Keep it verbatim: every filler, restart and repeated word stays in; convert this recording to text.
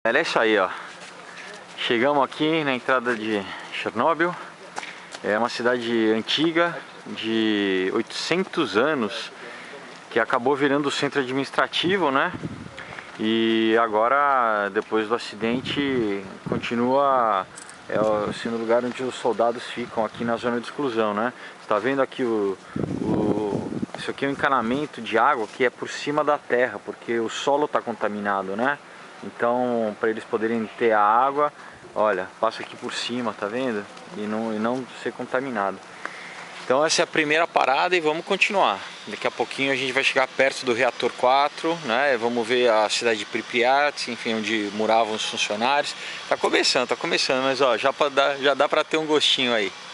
É isso aí, ó. Chegamos aqui na entrada de Chernobyl. É uma cidade antiga, de oitocentos anos, que acabou virando centro administrativo, né? E agora, depois do acidente, continua é, sendo o lugar onde os soldados ficam aqui na zona de exclusão, né? Você tá vendo aqui o, o... Isso aqui é um encanamento de água que é por cima da terra, porque o solo está contaminado, né? Então, para eles poderem ter a água, olha, passa aqui por cima, tá vendo? E não, e não ser contaminado. Então essa é a primeira parada e vamos continuar. Daqui a pouquinho a gente vai chegar perto do reator quatro, né? Vamos ver a cidade de Pripyat, enfim, onde moravam os funcionários. Tá começando, tá começando, mas ó, já, pra dar, já dá para ter um gostinho aí.